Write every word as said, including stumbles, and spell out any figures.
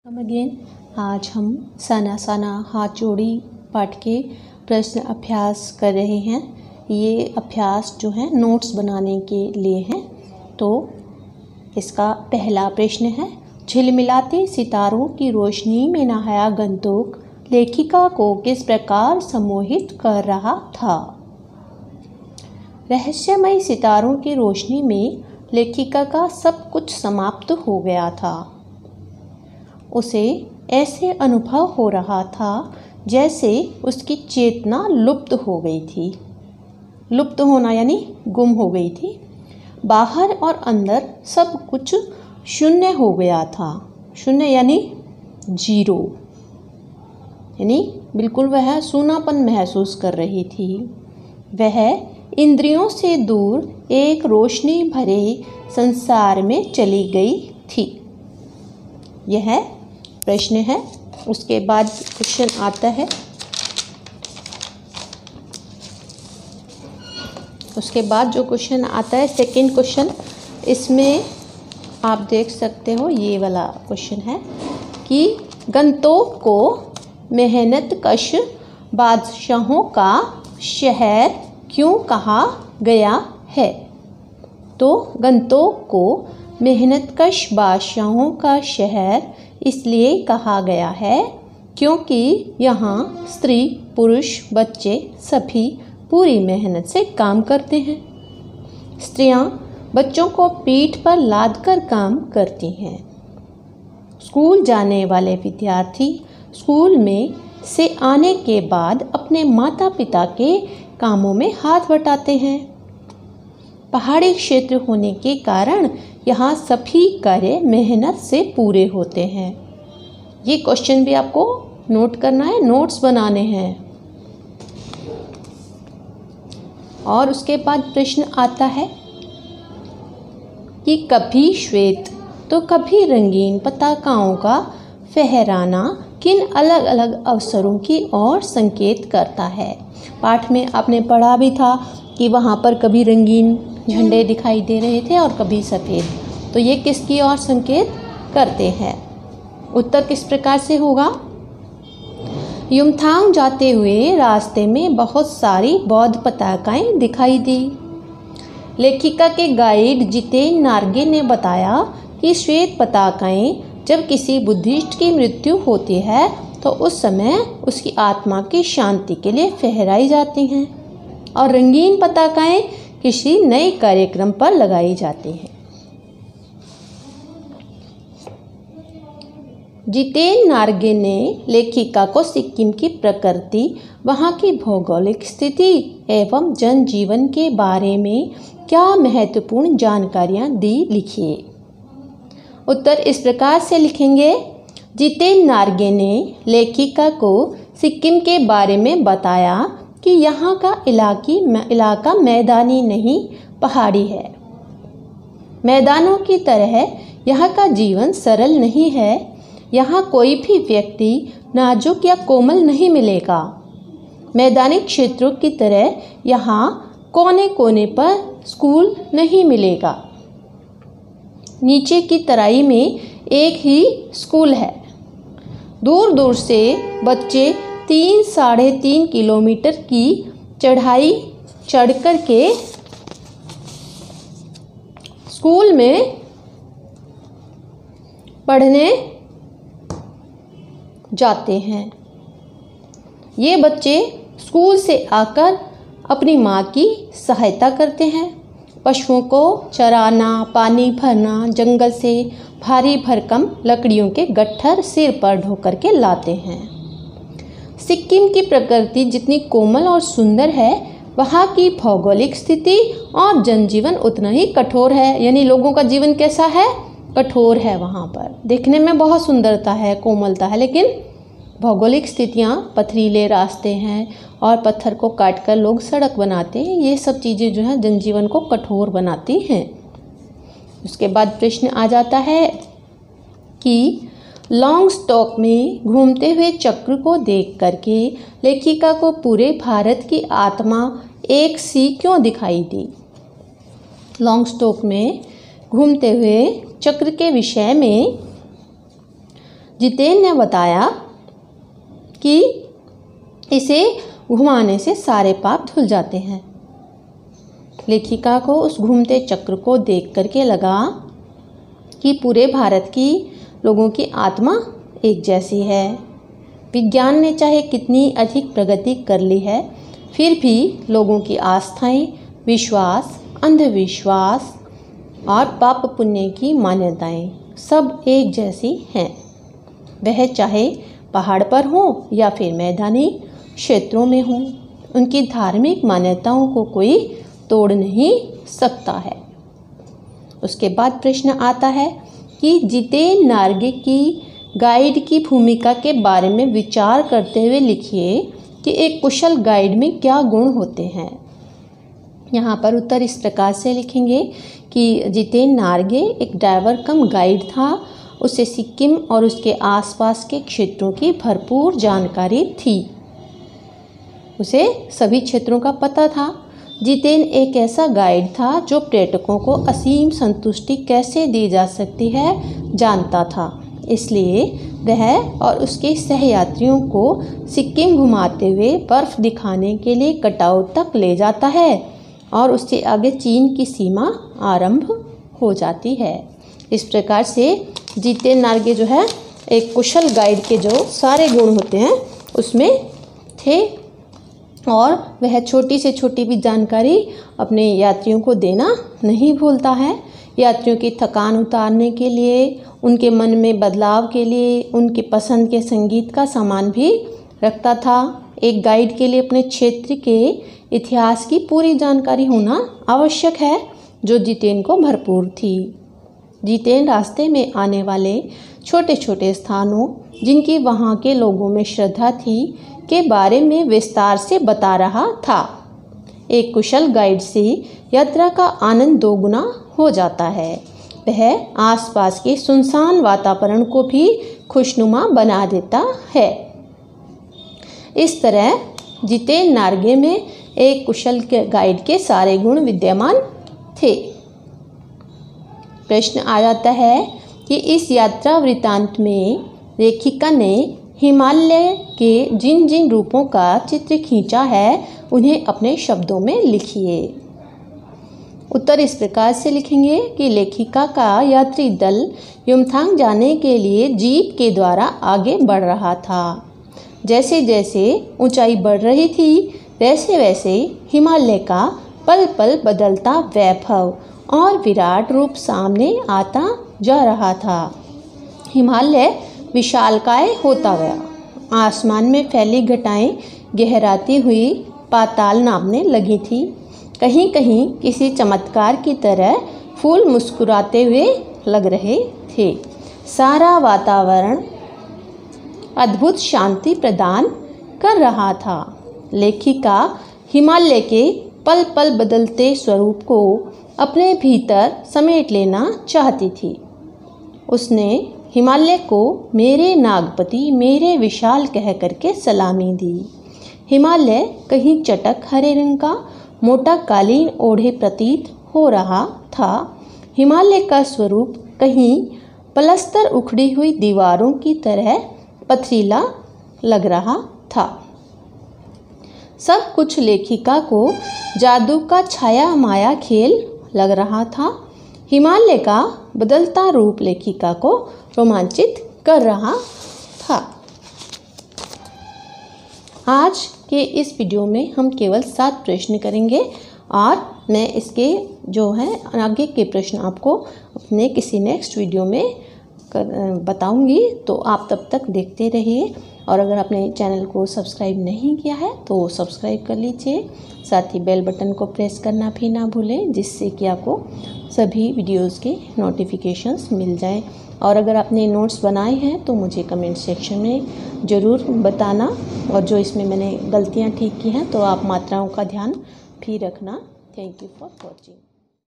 हम अगेन आज हम साना साना हाथ जोड़ी पाठ के प्रश्न अभ्यास कर रहे हैं। ये अभ्यास जो है नोट्स बनाने के लिए हैं। तो इसका पहला प्रश्न है, झिलमिलाते सितारों की रोशनी में नहाया गंतुक लेखिका को किस प्रकार सम्मोहित कर रहा था। रहस्यमय सितारों की रोशनी में लेखिका का सब कुछ समाप्त हो गया था। उसे ऐसे अनुभव हो रहा था जैसे उसकी चेतना लुप्त हो गई थी। लुप्त होना यानी गुम हो गई थी। बाहर और अंदर सब कुछ शून्य हो गया था। शून्य यानी जीरो, यानी बिल्कुल वह सूनापन महसूस कर रही थी। वह इंद्रियों से दूर एक रोशनी भरे संसार में चली गई थी। यह प्रश्न है। उसके बाद क्वेश्चन आता है उसके बाद जो क्वेश्चन आता है सेकंड क्वेश्चन, इसमें आप देख सकते हो ये वाला क्वेश्चन है कि गंतोक को मेहनतकश बादशाहों का शहर क्यों कहा गया है। तो गंतोक को मेहनतकश बादशाहों का शहर इसलिए कहा गया है क्योंकि यहाँ स्त्री पुरुष बच्चे सभी पूरी मेहनत से काम करते हैं। स्त्रियाँ बच्चों को पीठ पर लादकर काम करती हैं। स्कूल जाने वाले विद्यार्थी स्कूल में से आने के बाद अपने माता पिता के कामों में हाथ बटाते हैं। पहाड़ी क्षेत्र होने के कारण यहाँ सभी कार्य मेहनत से पूरे होते हैं। ये क्वेश्चन भी आपको नोट करना है, नोट्स बनाने हैं। और उसके बाद प्रश्न आता है कि कभी श्वेत तो कभी रंगीन पताकाओं का फहराना किन अलग अलग अवसरों की ओर संकेत करता है। पाठ में आपने पढ़ा भी था कि वहाँ पर कभी रंगीन झंडे दिखाई दे रहे थे और कभी सफ़ेद। तो ये किसकी ओर संकेत करते हैं। उत्तर किस प्रकार से होगा। युमथांग जाते हुए रास्ते में बहुत सारी बौद्ध पताकाएं दिखाई दी। लेखिका के गाइड जितेन नार्गे ने बताया कि श्वेत पताकाएं जब किसी बुद्धिस्ट की मृत्यु होती है तो उस समय उसकी आत्मा की शांति के लिए फहराई जाती हैं और रंगीन पताकाएं किसी नए कार्यक्रम पर लगाई जाती हैं। जितेन नार्गे ने लेखिका को सिक्किम की प्रकृति, वहाँ की भौगोलिक स्थिति एवं जनजीवन के बारे में क्या महत्वपूर्ण जानकारियाँ दी, लिखिए। उत्तर इस प्रकार से लिखेंगे। जितेन नार्गे ने लेखिका को सिक्किम के बारे में बताया कि यहाँ का इलाकी इलाका मैदानी नहीं पहाड़ी है। मैदानों की तरह यहाँ का जीवन सरल नहीं है। यहाँ कोई भी व्यक्ति नाजुक या कोमल नहीं मिलेगा। मैदानी क्षेत्रों की तरह यहाँ कोने कोने पर स्कूल नहीं मिलेगा। नीचे की तराई में एक ही स्कूल है। दूर दूर से बच्चे तीन साढ़े तीन किलोमीटर की चढ़ाई चढ़कर के स्कूल में पढ़ने जाते हैं। ये बच्चे स्कूल से आकर अपनी माँ की सहायता करते हैं। पशुओं को चराना, पानी भरना, जंगल से भारी भरकम लकड़ियों के गट्ठर सिर पर ढोकर के लाते हैं। सिक्किम की प्रकृति जितनी कोमल और सुंदर है, वहाँ की भौगोलिक स्थिति और जनजीवन उतना ही कठोर है। यानी लोगों का जीवन कैसा है, कठोर है। वहाँ पर देखने में बहुत सुंदरता है, कोमलता है, लेकिन भौगोलिक स्थितियाँ, पथरीले रास्ते हैं और पत्थर को काटकर लोग सड़क बनाते हैं। ये सब चीज़ें जो हैं जनजीवन को कठोर बनाती हैं। उसके बाद प्रश्न आ जाता है कि लॉन्गस्टॉक में घूमते हुए चक्र को देख करके लेखिका को पूरे भारत की आत्मा एक सी क्यों दिखाई दी। लॉन्गस्टॉक में घूमते हुए चक्र के विषय में जितेन ने बताया कि इसे घुमाने से सारे पाप धुल जाते हैं। लेखिका को उस घूमते चक्र को देख करके लगा कि पूरे भारत की लोगों की आत्मा एक जैसी है। विज्ञान ने चाहे कितनी अधिक प्रगति कर ली है, फिर भी लोगों की आस्थाएं, विश्वास, अंधविश्वास और पाप पुण्य की मान्यताएं सब एक जैसी हैं। वह चाहे पहाड़ पर हो या फिर मैदानी क्षेत्रों में हो, उनकी धार्मिक मान्यताओं को कोई तोड़ नहीं सकता है। उसके बाद प्रश्न आता है कि जितेन नार्गे की गाइड की भूमिका के बारे में विचार करते हुए लिखिए कि एक कुशल गाइड में क्या गुण होते हैं। यहाँ पर उत्तर इस प्रकार से लिखेंगे कि जितेन नार्गे एक ड्राइवर कम गाइड था। उसे सिक्किम और उसके आसपास के क्षेत्रों की भरपूर जानकारी थी। उसे सभी क्षेत्रों का पता था। जितेन एक ऐसा गाइड था जो पर्यटकों को असीम संतुष्टि कैसे दी जा सकती है जानता था। इसलिए वह और उसके सहयात्रियों को सिक्किम घुमाते हुए बर्फ दिखाने के लिए कटाव तक ले जाता है और उससे आगे चीन की सीमा आरंभ हो जाती है। इस प्रकार से जितेन नार्गे जो है एक कुशल गाइड के जो सारे गुण होते हैं उसमें थे और वह छोटी से छोटी भी जानकारी अपने यात्रियों को देना नहीं भूलता है। यात्रियों की थकान उतारने के लिए, उनके मन में बदलाव के लिए उनकी पसंद के संगीत का सामान भी रखता था। एक गाइड के लिए अपने क्षेत्र के इतिहास की पूरी जानकारी होना आवश्यक है, जो जितेन को भरपूर थी। जितेन रास्ते में आने वाले छोटे छोटे स्थानों, जिनकी वहाँ के लोगों में श्रद्धा थी, के बारे में विस्तार से बता रहा था। एक कुशल गाइड से यात्रा का आनंद दोगुना हो जाता है। वह आसपास के सुनसान वातावरण को भी खुशनुमा बना देता है। इस तरह जितेन नार्गे में एक कुशल गाइड के सारे गुण विद्यमान थे। प्रश्न आ जाता है कि इस यात्रा वृत्तांत में लेखिका ने हिमालय के जिन जिन रूपों का चित्र खींचा है उन्हें अपने शब्दों में लिखिए। उत्तर इस प्रकार से लिखेंगे कि लेखिका का यात्री दल युमथांग जाने के लिए जीप के द्वारा आगे बढ़ रहा था। जैसे जैसे ऊंचाई बढ़ रही थी, वैसे वैसे हिमालय का पल पल बदलता वैभव और विराट रूप सामने आता जा रहा था। हिमालय विशालकाय होता गया। आसमान में फैली घटाएं गहराती हुई पाताल नापने लगी थी। कहीं कहीं किसी चमत्कार की तरह फूल मुस्कुराते हुए लग रहे थे। सारा वातावरण अद्भुत शांति प्रदान कर रहा था। लेखिका हिमालय के पल पल बदलते स्वरूप को अपने भीतर समेट लेना चाहती थी। उसने हिमालय को मेरे नागपति, मेरे विशाल कह करके सलामी दी। हिमालय कहीं चटक हरे रंग का मोटा कालीन ओढ़े प्रतीत हो रहा था। हिमालय का स्वरूप कहीं पलस्तर उखड़ी हुई दीवारों की तरह पथरीला लग रहा था। सब कुछ लेखिका को जादू का छाया माया खेल लग रहा था। हिमालय का बदलता रूप लेखिका को रोमांचित कर रहा था। आज के इस वीडियो में हम केवल सात प्रश्न करेंगे और मैं इसके जो है आगे के प्रश्न आपको अपने किसी नेक्स्ट वीडियो में कर बताऊंगी। तो आप तब तक देखते रहिए और अगर आपने चैनल को सब्सक्राइब नहीं किया है तो सब्सक्राइब कर लीजिए। साथ ही बेल बटन को प्रेस करना भी ना भूलें, जिससे कि आपको सभी वीडियोस के नोटिफिकेशंस मिल जाएं। और अगर आपने नोट्स बनाए हैं तो मुझे कमेंट सेक्शन में ज़रूर बताना, और जो इसमें मैंने गलतियां ठीक की हैं तो आप मात्राओं का ध्यान भी रखना। Thank you for watching.